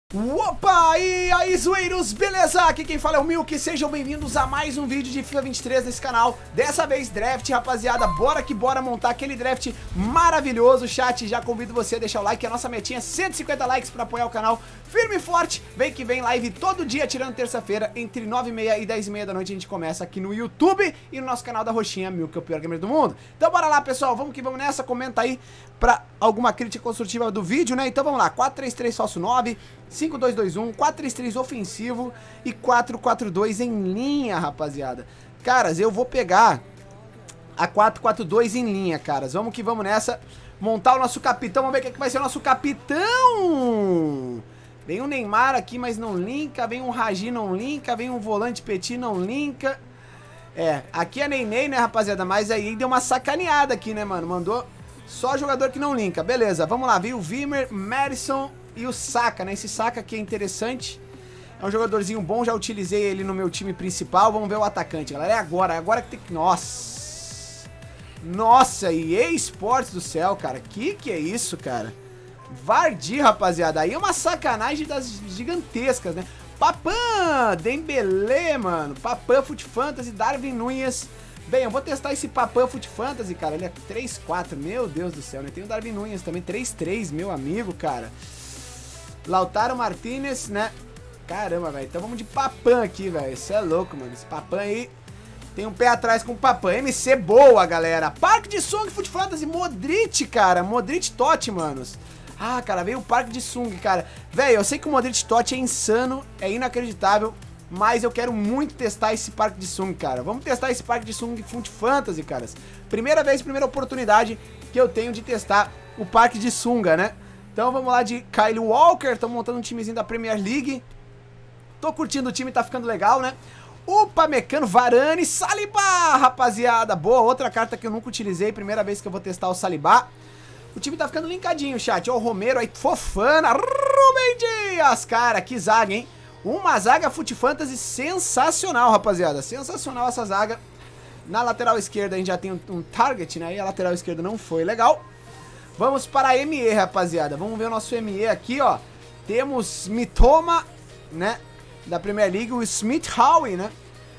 Opa, e aí zoeiros, beleza? Aqui quem fala é o Milk, sejam bem-vindos a mais um vídeo de FIFA 23 nesse canal. Dessa vez draft, rapaziada, bora que bora montar aquele draft maravilhoso. Chat, já convido você a deixar o like, a nossa metinha é 150 likes pra apoiar o canal firme e forte. Vem que vem live todo dia, tirando terça-feira, entre 9h30 e 10h30 da noite a gente começa aqui no YouTube e no nosso canal da Roxinha, Milk, é o pior gamer do mundo. Então bora lá, pessoal, vamos que vamos nessa, comenta aí pra alguma crítica construtiva do vídeo, né? Então vamos lá, 4-3-3 falso 9, 5-2-2-1, 4-3-3 ofensivo e 4-4-2 em linha, rapaziada. Caras, eu vou pegar a 4-4-2 em linha, caras. Vamos que vamos nessa. Montar o nosso capitão. Vamos ver quem é que vai ser o nosso capitão. Vem um Neymar aqui, mas não linka. Vem um Raji, não linka. Vem um volante Petit, não linka. É, aqui é Ney, né, rapaziada? Mas aí deu uma sacaneada aqui, né, mano? Mandou só jogador que não linka. Beleza, vamos lá. Veio o Wimmer, Madison e o Saka, né? Esse Saka aqui é interessante. É um jogadorzinho bom, já utilizei ele no meu time principal. Vamos ver o atacante, galera. É agora que tem que... Nossa, EA Sports do céu, cara. Que é isso, cara? Vardy, rapaziada. Aí é uma sacanagem das gigantescas, né? Papan, Dembélé, mano. Papan, Foot Fantasy, Darwin Núñez. Bem, eu vou testar esse Papan Foot Fantasy, cara. Ele é 3-4, meu Deus do céu, né? Tem o Darwin Núñez também, 3-3, meu amigo, cara. Lautaro Martinez, né? Caramba, velho. Então vamos de Papan aqui, velho. Isso é louco, mano. Esse Papan aí tem um pé atrás com o Papan. MC boa, galera. Parque de Sung, Foot Fantasy, Modric, cara. Modric Totti, manos. Ah, cara, veio o Parque de Sung, cara. Velho, eu sei que o Modric Totti é insano, é inacreditável, mas eu quero muito testar esse Parque de Sung, cara. Vamos testar esse Parque de Sung Foot Fantasy, caras. Primeira vez, primeira oportunidade que eu tenho de testar o Parque de Sunga, né? Então vamos lá de Kyle Walker, estamos montando um timezinho da Premier League. Tô curtindo o time, tá ficando legal, né? Upamecano, Varane, Saliba, rapaziada. Boa, outra carta que eu nunca utilizei, primeira vez que eu vou testar o Saliba. O time tá ficando linkadinho, chat. Ó, o Romero aí, Fofana, Rubem Dias. Cara, que zaga, hein? Uma zaga Foot Fantasy sensacional, rapaziada. Sensacional essa zaga. Na lateral esquerda a gente já tem um target, né? E a lateral esquerda não foi legal. Vamos para a ME, rapaziada. Vamos ver o nosso ME aqui, ó. Temos Mitoma, né? Da Premier League. O Smith Howe, né?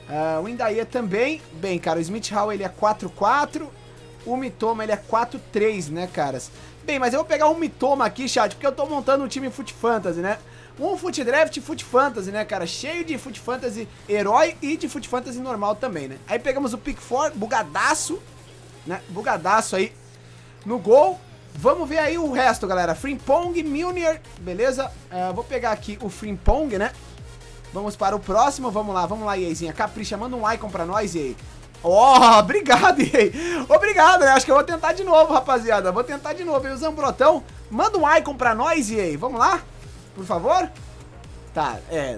O Indaia também. Bem, cara, o Smith Howe ele é 4-4. O Mitoma ele é 4-3, né, caras? Bem, mas eu vou pegar um Mitoma aqui, chat, porque eu tô montando um time Foot Fantasy, né? Um Foot Draft Foot Fantasy, né, cara? Cheio de Foot Fantasy herói e de Foot Fantasy normal também, né? Aí pegamos o Pickford, bugadaço, né? Bugadaço aí no gol. Vamos ver aí o resto, galera. Frimpong, Milner, beleza? Vou pegar aqui o Frimpong, né? Vamos para o próximo, vamos lá, EAzinha. Capricha, manda um icon pra nós, EA. Ó, obrigado, EA. Obrigado, né? Acho que eu vou tentar de novo, rapaziada. Vou tentar de novo. E o Zambrotão, manda um icon pra nós, EA. Vamos lá? Por favor? Tá,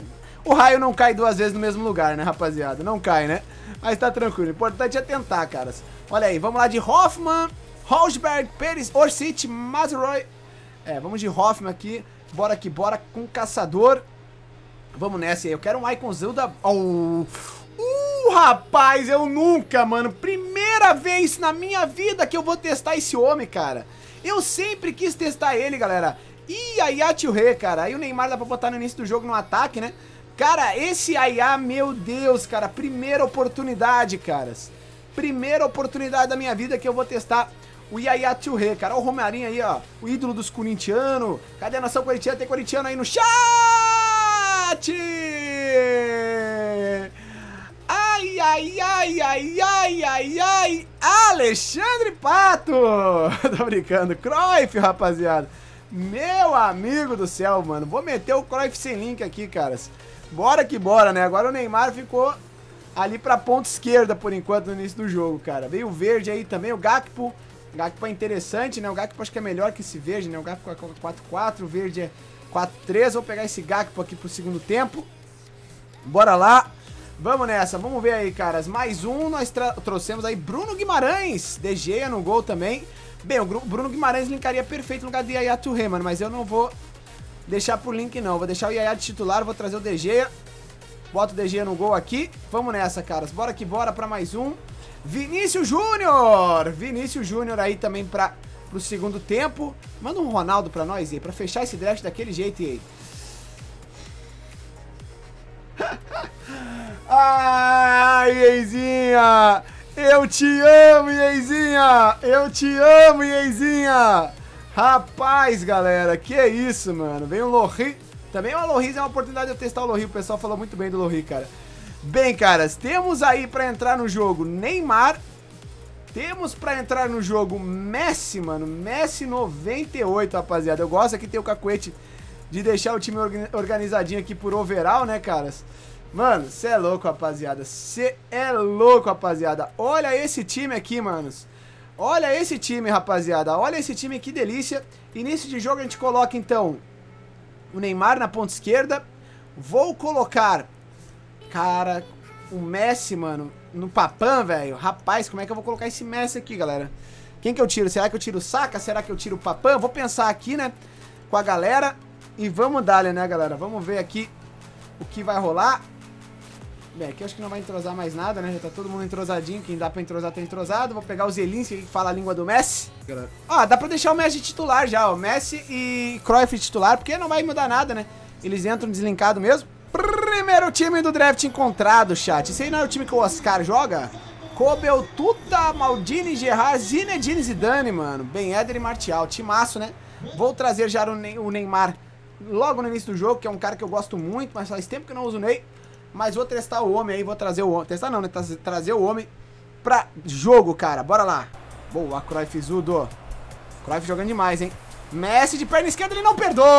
o raio não cai duas vezes no mesmo lugar, né, rapaziada? Não cai, né? Mas tá tranquilo. O importante é tentar, caras. Olha aí, vamos lá de Hoffman, Rosberg, Pérez, Orsic, Mazroy. Vamos de Hoffman aqui. Bora que bora com Caçador. Vamos nessa aí. Eu quero um iconzão da... rapaz, eu nunca, mano. Primeira vez na minha vida que eu vou testar esse homem, cara. Eu sempre quis testar ele, galera. E Yaya Touré, cara. Aí o Neymar dá pra botar no início do jogo no ataque, né? Cara, esse Yaya, meu Deus, cara. Primeira oportunidade, caras. Primeira oportunidade da minha vida que eu vou testar o Yaya Touré, cara. Olha o Romarinho aí, ó. O ídolo dos corintianos. Cadê a nação corintiana? Tem corintiano aí no chat! Ai, Alexandre Pato. Tô brincando. Cruyff, rapaziada. Meu amigo do céu, mano. Vou meter o Cruyff sem link aqui, caras. Bora que bora, né? Agora o Neymar ficou ali pra ponta esquerda, por enquanto, no início do jogo, cara. Veio o verde aí também, o Gakpo. O Gakpo é interessante, né? O Gakpo acho que é melhor que esse verde, né? O Gakpo é 4-4, o verde é 4-3. Vou pegar esse Gakpo aqui pro segundo tempo. Bora lá. Vamos nessa, vamos ver aí, caras. Mais um, nós trouxemos aí Bruno Guimarães. De Gea no gol também. Bem, o Bruno Guimarães linkaria perfeito no lugar de Yaya Touré, mano. Mas eu não vou deixar pro link, não. Vou deixar o Yaya de titular, vou trazer o De Gea. Boto o De Gea no gol aqui. Vamos nessa, caras. Bora que bora pra mais um. Vinícius Júnior. Vinícius Júnior aí também pro segundo tempo. Manda um Ronaldo pra nós aí, pra fechar esse draft daquele jeito aí. Ieizinha! Eu te amo, Ieizinha! Eu te amo, Ieizinha! Rapaz, galera, que é isso, mano? Vem o Lohri. Também o Lohri é uma oportunidade de eu testar o Lohri. O pessoal falou muito bem do Lohri, cara. Bem, caras, temos aí pra entrar no jogo Neymar. Temos pra entrar no jogo Messi, mano. Messi 98, rapaziada. Eu gosto aqui de ter o cacuete de deixar o time organizadinho aqui por overall, né, caras? Mano, cê é louco, rapaziada. Cê é louco, rapaziada. Olha esse time aqui, manos. Olha esse time, rapaziada. Olha esse time, que delícia. Início de jogo a gente coloca, então, o Neymar na ponta esquerda. Vou colocar, cara, o Messi, mano, no Papam, velho. Rapaz, como é que eu vou colocar esse Messi aqui, galera? Quem que eu tiro? Será que eu tiro o Saka? Será que eu tiro o Papam? Vou pensar aqui, né, com a galera. E vamos dar, né, galera? Vamos ver aqui o que vai rolar. Bem, aqui eu acho que não vai entrosar mais nada, né? Já tá todo mundo entrosadinho. Quem dá pra entrosar tá entrosado. Vou pegar o Zelinski que fala a língua do Messi. Ah, dá pra deixar o Messi titular já, ó. Messi e Cruyff titular, porque não vai mudar nada, né? Eles entram deslinkado mesmo. Primeiro time do draft encontrado, chat. Esse aí não é o time que o Oscar joga? Kobel, Tuta, Maldini, Gerrard, Zinedine Zidane, mano. Ben Yedder e Martial. Timaço, né? Vou trazer já o Neymar logo no início do jogo, que é um cara que eu gosto muito, mas faz tempo que eu não uso o Ney. Mas vou testar o homem aí, vou trazer o homem. Testar não, né? Trazer o homem pra jogo, cara. Bora lá. Boa, Cruyff Zudo. Cruyff jogando demais, hein? Messi de perna esquerda, ele não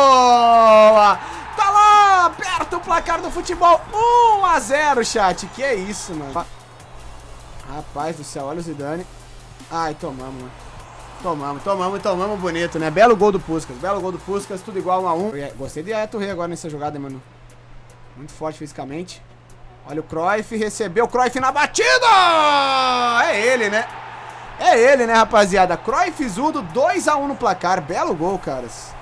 perdoa. Tá lá, perto o placar do futebol. 1-0, chat. Que é isso, mano. Rapaz do céu, olha o Zidane. Ai, tomamos, mano. Tomamos bonito, né? Belo gol do Puskás, tudo igual 1-1. Gostei de Aeto Rei agora nessa jogada, mano. Muito forte fisicamente. Olha o Cruyff, recebeu o Cruyff na batida! É ele, né, rapaziada? Cruyff Zudo, 2-1 no placar. Belo gol, caras.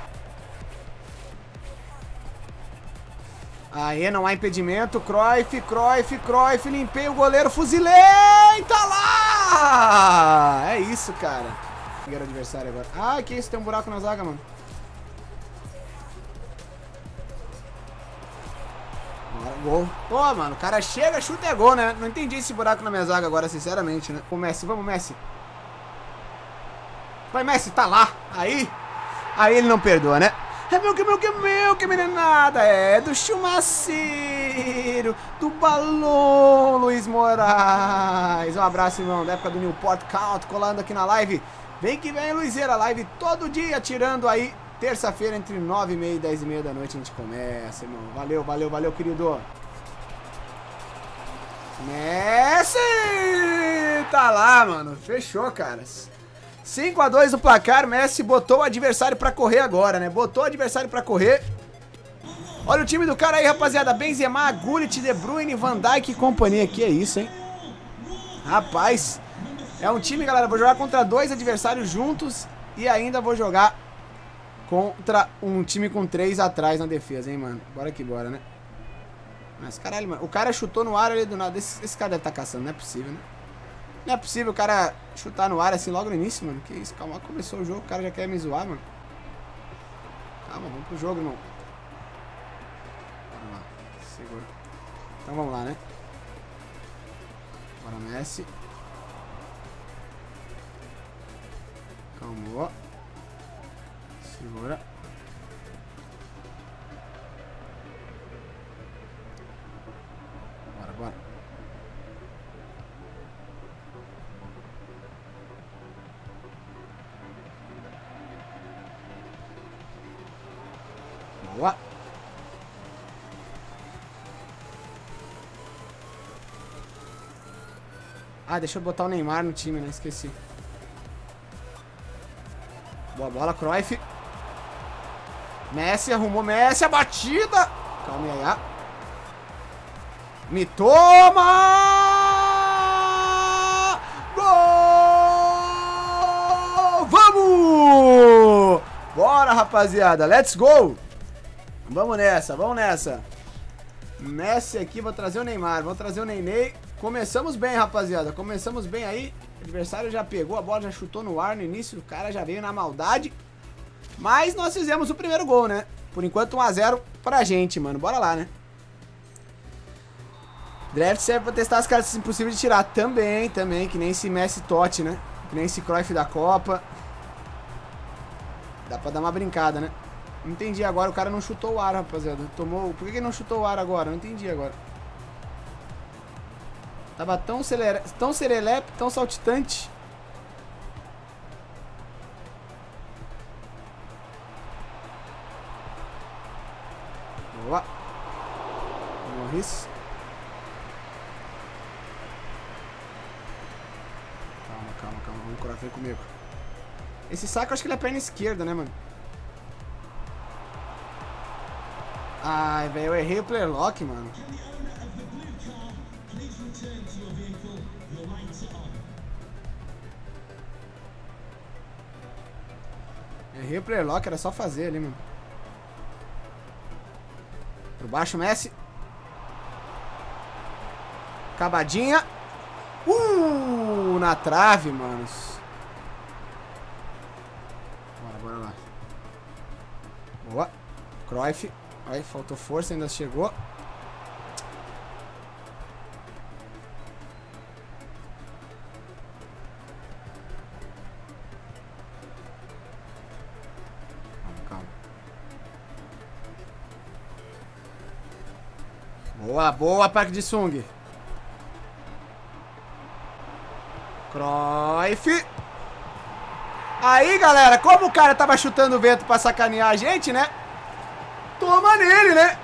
Aê, não há impedimento. Cruyff, limpei o goleiro, fuzilei! Tá lá! É isso, cara. Peguei o adversário agora. Ah, que isso, tem um buraco na zaga, mano. Gol. Pô, mano, o cara chega, chuta e é gol, né? Não entendi esse buraco na minha zaga agora, sinceramente, né? O Messi, vamos, Messi. Vai, Messi, tá lá. Aí ele não perdoa, né? É meu, que meninada. É do Chumaceiro, do Balão, Luiz Moraes. Um abraço, irmão, da época do Newport Count, colando aqui na live. Vem que vem, Luizeira, live todo dia, tirando aí. Terça-feira, entre 9h30 e 10h30 da noite, a gente começa, irmão. Valeu, querido. Messi! Tá lá, mano. Fechou, caras. 5-2 o placar. Messi botou o adversário pra correr agora, né? Botou o adversário pra correr. Olha o time do cara aí, rapaziada. Benzema, Gullit, De Bruyne, Van Dijk e companhia. Que é isso, hein? Rapaz. É um time, galera. Vou jogar contra 2 adversários juntos. E ainda vou jogar contra um time com 3 atrás na defesa, hein, mano. Bora que bora, né? Mas, caralho, mano. O cara chutou no ar ali do nada. Esse cara deve estar caçando. Não é possível, né? Não é possível o cara chutar no ar assim logo no início, mano. Que isso? Calma, começou o jogo. O cara já quer me zoar, mano. Calma, vamos pro jogo, irmão. Vamos lá. Segura. Então vamos lá, né? Bora, Messi. Calma. Segura. Bora. Boa. Ah, deixa eu botar o Neymar no time, né? Esqueci. Boa bola, Cruyff. Messi, arrumou Messi, a batida. Calma aí, Me toma! Gol! Vamos! Bora, rapaziada, let's go! Vamos nessa. Messi aqui, vou trazer o Neymar, vou trazer o Nenê. Começamos bem, rapaziada, começamos bem aí. O adversário já pegou a bola, já chutou no ar no início, o cara já veio na maldade. Mas nós fizemos o primeiro gol, né? Por enquanto 1-0 pra gente, mano. Bora lá, né? Draft serve pra testar as cartas impossíveis de tirar. Também, que nem esse Messi Totti, né? Que nem esse Cruyff da Copa. Dá pra dar uma brincada, né? Não entendi agora, o cara não chutou o ar, rapaziada. Tomou... Por que ele não chutou o ar agora? Não entendi agora. Tava tão serelepe, tão saltitante. Boa. Morris. Calma. Vamos curar, vem comigo. Esse saco eu acho que ele é perna esquerda, né, mano? Ai, velho, eu errei o player lock, mano. Errei o player lock, era só fazer ali, mano. Por baixo, Messi. Acabadinha. Na trave, manos. Bora lá. Boa. Cruyff. Aí, faltou força, ainda chegou. Calma. Boa, Park Ji-sung. Cruyff. Aí, galera, como o cara tava chutando o vento pra sacanear a gente, né? Toma nele, né?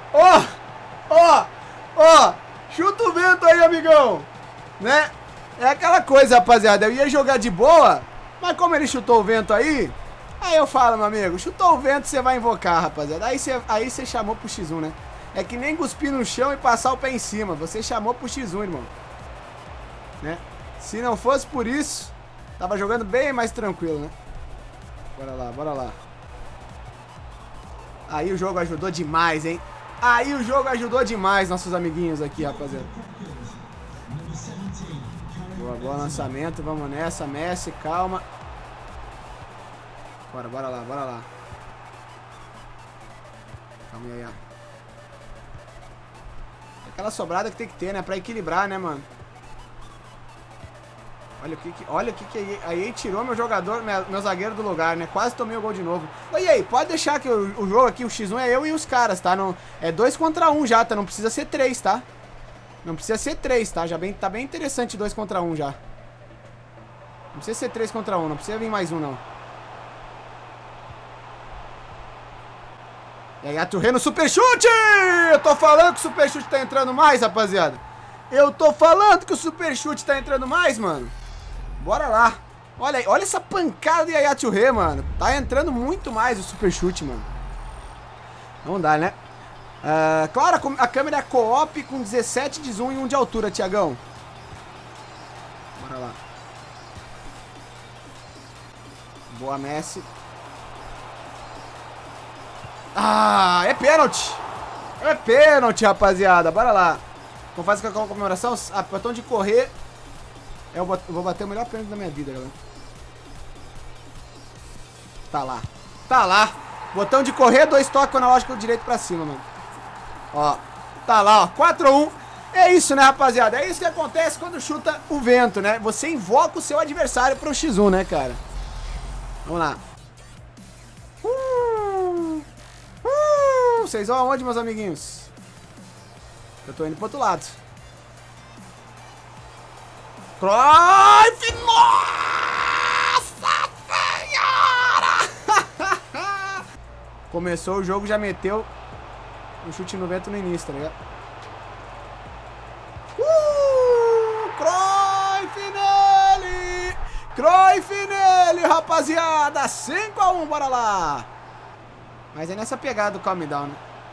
Ó. Chuta o vento aí, amigão. Né? É aquela coisa, rapaziada. Eu ia jogar de boa, mas como ele chutou o vento aí eu falo, meu amigo, chutou o vento, você vai invocar, rapaziada. Aí você chamou pro X1, né? É que nem cuspir no chão e passar o pé em cima. Você chamou pro X1, irmão. Né? Se não fosse por isso, tava jogando bem mais tranquilo, né? Bora lá. Aí o jogo ajudou demais, hein? Aí o jogo ajudou demais, nossos amiguinhos aqui, rapaziada. Boa lançamento, vamos nessa, Messi, calma. Bora lá. Calma aí, ó. Aquela sobrada que tem que ter, né? Pra equilibrar, né, mano? Olha o que aí tirou meu jogador, meu zagueiro do lugar, né? Quase tomei o gol de novo. E aí, pode deixar que o jogo aqui, o X1 é eu e os caras, tá? Não, é 2 contra 1 já, tá? Não precisa ser 3, tá? Não precisa ser 3, tá? Tá bem interessante 2 contra 1 já. Não precisa ser 3 contra 1, não precisa vir mais um, não. E aí, Aturre no super chute! Eu tô falando que o super chute tá entrando mais, rapaziada. Eu tô falando que o super chute tá entrando mais, mano. Bora lá. Olha essa pancada de Yaya Touré, mano. Tá entrando muito mais o super chute, mano. Não dá, né? Claro, a câmera é co-op com 17 de zoom e 1 de altura, Thiagão. Bora lá. Boa, Messi. É pênalti. É pênalti, rapaziada. Bora lá. Como faz com a comemoração? Botão de correr. Eu vou bater o melhor pênalti da minha vida, galera. Tá lá. Botão de correr, 2 toques analógico direito pra cima, mano. Ó. Tá lá, ó. 4-1. É isso, né, rapaziada? É isso que acontece quando chuta o vento, né? Você invoca o seu adversário pro X1, né, cara? Vamos lá. Vocês vão aonde, meus amiguinhos? Eu tô indo pro outro lado. Cruyff! Nossa senhora! Começou o jogo, já meteu um chute no vento no início, tá ligado? Cruyff nele, rapaziada! 5-1, bora lá! Mas é nessa pegada do calm down, né?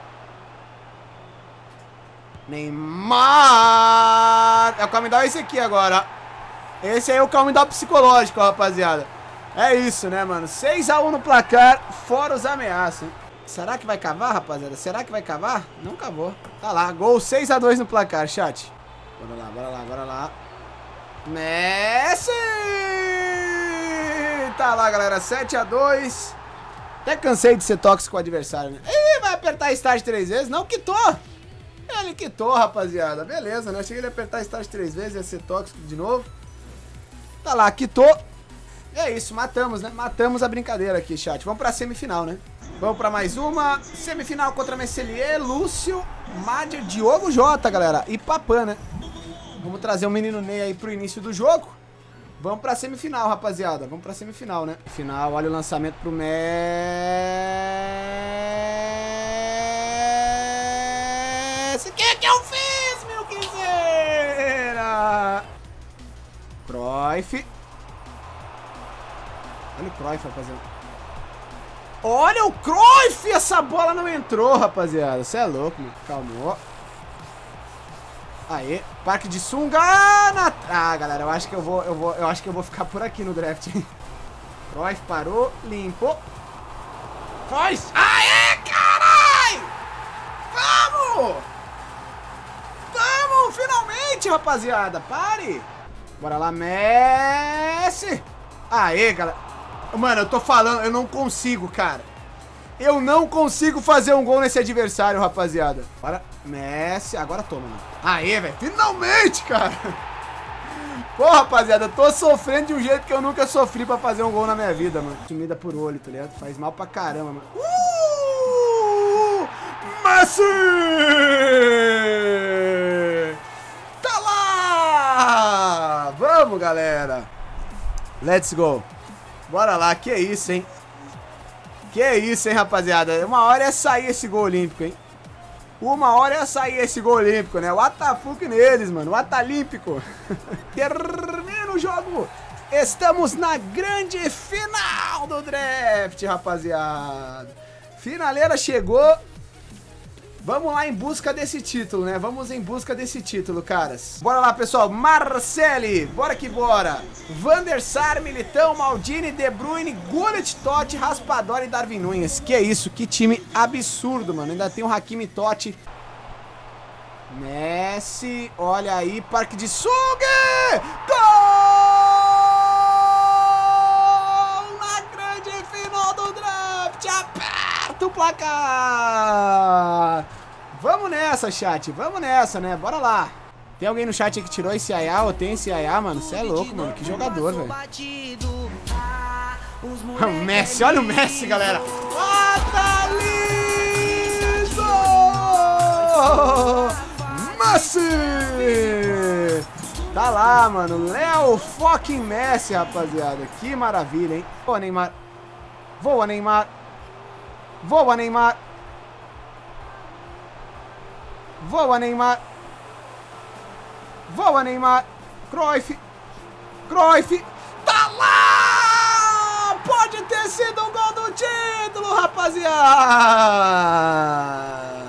Neymar! É o calm down esse aqui agora. Esse aí é o calm down psicológico, rapaziada. É isso, né, mano? 6-1 no placar, fora os ameaças. Será que vai cavar, rapaziada? Será que vai cavar? Não cavou. Tá lá, gol 6-2 no placar, chat. Bora lá. Messi! Tá lá, galera, 7-2. Até cansei de ser tóxico com o adversário, né? Ih, vai apertar start 3 vezes? Não quitou! Ele quitou, rapaziada. Beleza, né? Cheguei a apertar start 3 vezes, ia ser tóxico de novo. Tá lá, quitou. E é isso, matamos, né? Matamos a brincadeira aqui, chat. Vamos pra semifinal, né? Vamos pra mais uma. Semifinal contra Meselier, Lúcio, Madia, Diogo J, galera. E Papan, né? Vamos trazer o menino Ney aí pro início do jogo. Vamos pra semifinal, rapaziada. Vamos pra semifinal, né? Final, olha o lançamento pro Messi. O que eu fiz, meu quinzeira? Cruyff. Olha o Cruyff, rapaziada. Olha o Cruyff! Essa bola não entrou, rapaziada. Você é louco, mano. Calmou. Aê, Parque de Sunga. Ah, galera, eu acho que eu vou ficar por aqui no draft. Cruyff parou, limpou. Faz! Aê, carai! Vamos! Vamos, finalmente, rapaziada. Pare! Bora lá, Messi! Aê, galera. Mano, eu tô falando, eu não consigo, cara. Eu não consigo fazer um gol nesse adversário, rapaziada. Bora, Messi. Agora toma, mano. Aê, velho. Finalmente, cara. Pô, rapaziada, eu tô sofrendo de um jeito que eu nunca sofri pra fazer um gol na minha vida, mano. Sumida por olho, tá ligado? Faz mal pra caramba, mano. Messi! Tá lá! Vamos, galera. Let's go. Bora lá, que isso, hein? Que isso, hein, rapaziada? Uma hora é sair esse gol olímpico, hein? Uma hora é sair esse gol olímpico, né? O Atafuque neles, mano. O Atalímpico. Termina o jogo. Estamos na grande final do draft, rapaziada. Finaleira chegou. Vamos lá em busca desse título, né? Vamos em busca desse título, caras. Bora lá, pessoal. Marcelli, bora que bora. Van der Sar, Militão, Maldini, De Bruyne, Gullit, Totti, Raspadori e Darwin Núñez. Que é isso, que time absurdo, mano. Ainda tem o Hakimi, Totti. Messi, olha aí, Parque de Sunga! Gol! Na grande final do draft! Aperta o placar! Vamos nessa, chat. Vamos nessa, né? Bora lá. Tem alguém no chat aí que tirou esse Yaya? Ou tem esse Yaya, mano? Você é louco, mano. Que jogador, velho. O Messi. Olha o Messi, galera. Messi! Tá lá, mano. Léo fucking Messi, rapaziada. Que maravilha, hein? Voa, Neymar. Voa, Neymar. Voa, Neymar. Voa, Neymar. Voa, Neymar. Cruyff. Cruyff. Tá lá! Pode ter sido um gol do título, rapaziada.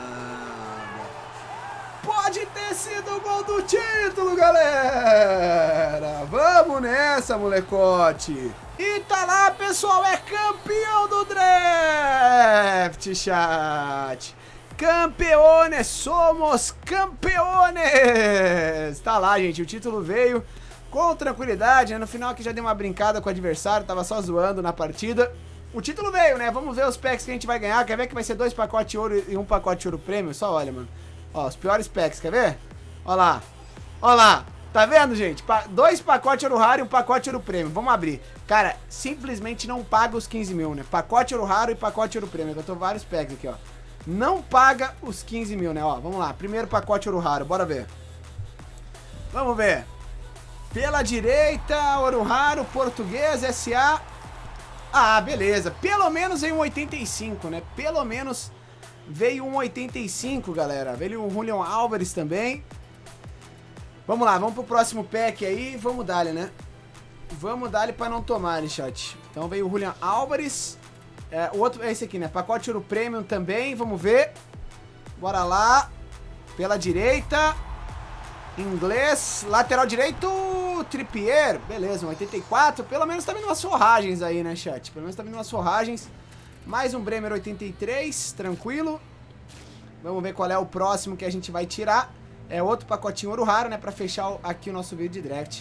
Pode ter sido o gol do título, galera. Vamos nessa, molecote. E tá lá, pessoal. É campeão do draft, chat. Campeones, somos campeones! Tá lá, gente, o título veio com tranquilidade, né? No final aqui já dei uma brincada com o adversário, tava só zoando na partida. O título veio, né? Vamos ver os packs que a gente vai ganhar. Quer ver que vai ser 2 pacotes de ouro e 1 pacote de ouro prêmio? Só olha, mano. Ó, os piores packs, quer ver? Ó lá. Ó lá. Tá vendo, gente? 2 pacotes ouro raro e 1 pacote ouro prêmio. Vamos abrir. Cara, simplesmente não paga os 15 mil, né? Pacote ouro raro e pacote ouro prêmio. Eu tô vários packs aqui, ó. Não paga os 15 mil, né? Ó, vamos lá. Primeiro pacote ouro raro, bora ver. Vamos ver. Pela direita, ouro raro, português, SA. Ah, beleza. Pelo menos veio um 85, né? Pelo menos veio um 85, galera. Veio um Julian Álvares também. Vamos lá, vamos pro próximo pack aí. Vamos dar-lhe, né? Vamos dar-lhe pra não tomar, né, chat? Então veio o Julian Álvares. O outro é esse aqui, né? Pacote ouro premium também, vamos ver. Bora lá. Pela direita. Inglês. Lateral direito. Trippier. Beleza, um 84. Pelo menos tá vindo umas forragens aí, né, chat? Pelo menos tá vindo umas forragens. Mais um Bremer 83. Tranquilo. Vamos ver qual é o próximo que a gente vai tirar. É outro pacotinho ouro raro, né? Pra fechar aqui o nosso vídeo de draft.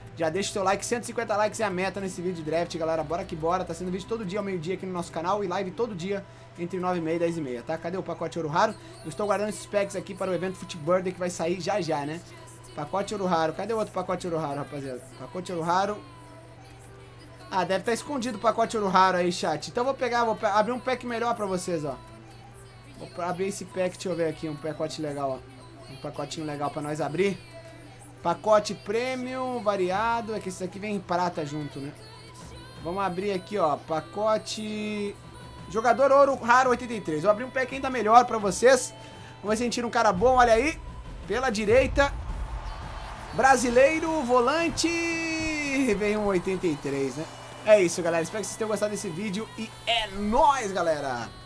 Já deixa o seu like, 150 likes é a meta nesse vídeo de draft, galera. Bora que bora, tá sendo vídeo todo dia ao meio-dia aqui no nosso canal e live todo dia entre 9h30 e 10h30, tá? Cadê o pacote ouro raro? Eu estou guardando esses packs aqui para o evento Foot Birthday que vai sair já já, né? Pacote ouro raro, cadê o outro pacote ouro raro, rapaziada? Pacote ouro raro. Ah, deve estar escondido o pacote ouro raro aí, chat. Então vou abrir um pack melhor pra vocês, ó. Vou abrir esse pack, deixa eu ver aqui, um pacote legal, ó. Um pacotinho legal pra nós abrir. Pacote premium, variado. É que esse aqui vem em prata junto, né? Vamos abrir aqui, ó. Pacote... Jogador ouro raro 83. Vou abrir um pack ainda melhor pra vocês. Vamos ver se a gente tira um cara bom, olha aí. Pela direita. Brasileiro, volante. Vem um 83, né? É isso, galera. Espero que vocês tenham gostado desse vídeo. E é nóis, galera!